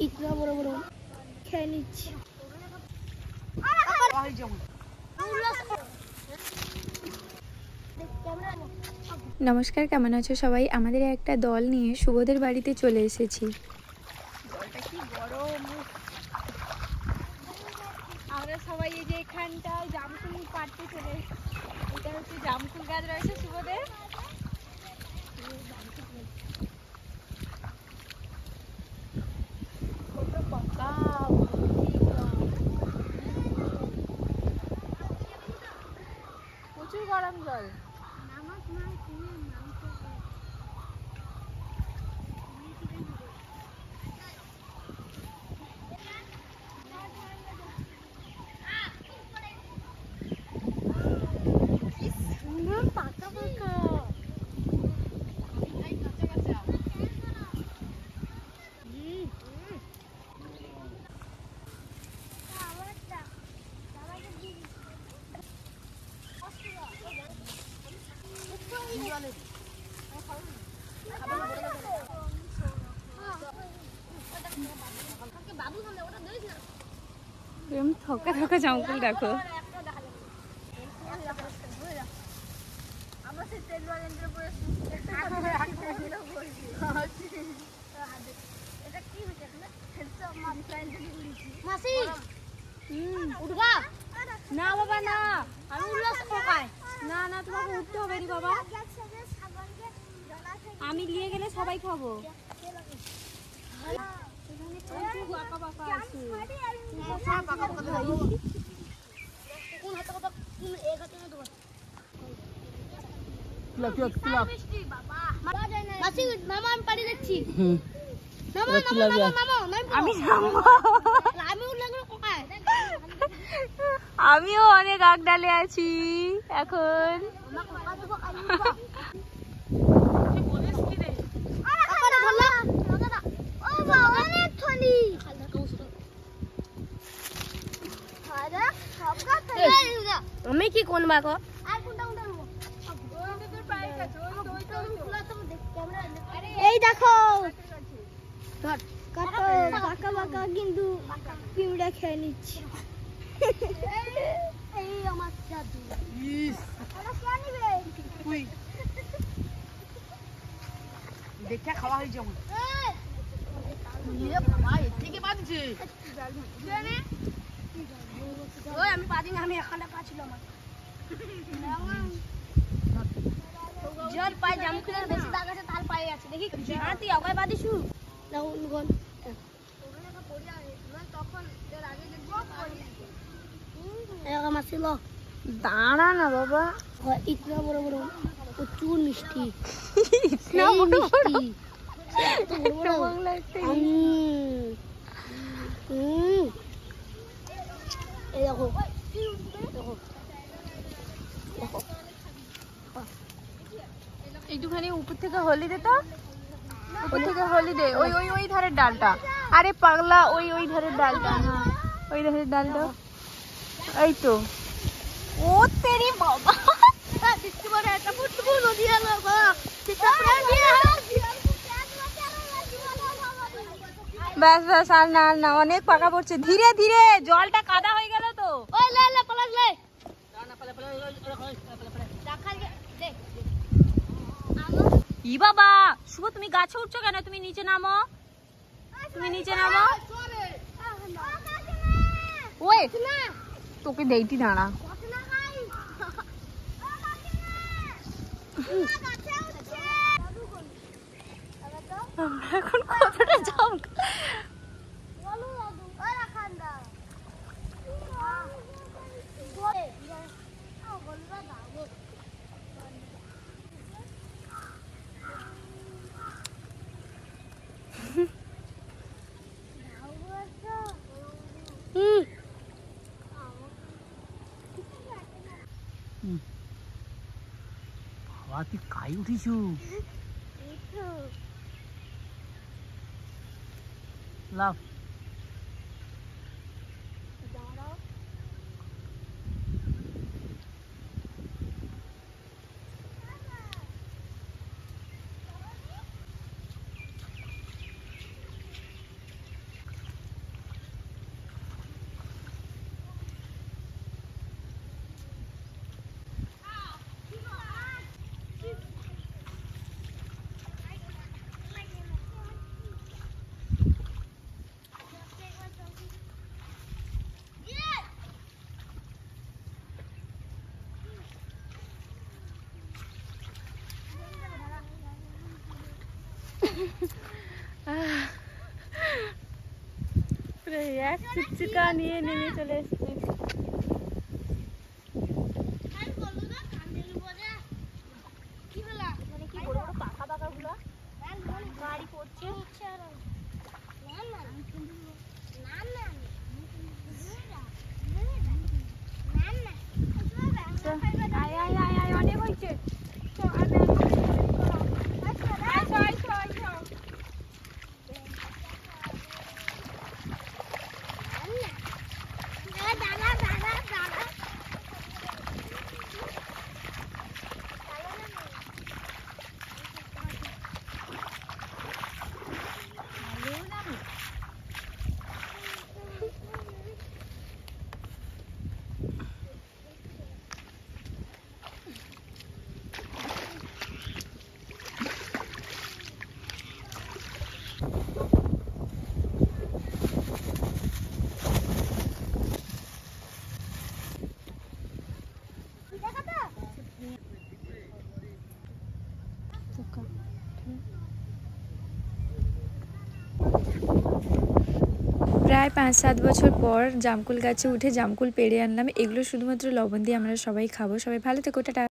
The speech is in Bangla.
ইতনা বড় বড় খেয়ে নিচ্ছি। নমস্কার, কেমন আছো সবাই? আমাদের একটা দল নিয়ে শুভদের বাড়িতে চলে এসেছি। আমরা সবাই এই যে এখানটায় জামকুল পাড়তে চলে, এটা হচ্ছে জামকুল গাছ রয়েছে শুভদের। প্রচুর গরম জল। থকা থকা জামকুল দেখো। না বাবা না, আমি উল্লাস খাই না। না তোমাকে উঠতে হবে রে বাবা, আমি নিয়ে গেলে সবাই খাবো। আমিও অনেক আগ ডালে আছি এখন। আমি কি কোন বাকো এই দেখো বাঁকা বাঁকা কিন্তু পিঁপড়া খেয়ে নিচ্ছে। এই আমার জাদু দেখে খাওয়া হয়েছে আমার। আমি পাদিন আমি এখানে পাচ্ছিল আমার জল পায়ে জামকুলের বেশি দাগ আছে, তার পায়ে আছে দেখি। হ্যাঁ তুই আগে পাদিস মাছিল। দাঁড়া না বাবা, ইতনা বড় বড় প্রচুর মিষ্টি। এই দেখো দেখো একটুখানি উপর থেকে হলি দে তো, উপর থেকে হলি দে। ওই ওই ওই ধারের ডালটা, আরে পাগলা, ওই ওই ধারের ডালটা। হ্যাঁ ওই ধারের ডালটা, এই তো। ও তেরি বাবা, ব্যাস ব্যাস, আর না আর না, অনেক পাকা পড়ছে। ধীরে ধীরে, জলটা কাদা হয়ে গেল তো। ই বাবা, শুভ তুমি গাছে উঠছো কেন? তুমি নিচে নামো, তুমি নিচে নামো। ওই তোকে দেইটি দাঁড়া। এখন কতটা জাম তুই কাই উঠিছু লাভ। পুরো এক চিকচিকা নিয়ে নেমে চলে এসছে। মানে কি বড় বড় পাকা পাকা গুলো গাড়ি পড়ছে। আয় আয় আয় আয় অনেক হয়েছে। তো আর দেখো আইসো আইসো আইসো। প্রায় 5-7 বছর পর জামকুল গাছে উঠে জামকুল পেড়ে আনলাম। এগুলো শুধুমাত্র লবণ দিয়ে আমরা সবাই খাবো। সবাই ভালো থেকো, টাটা।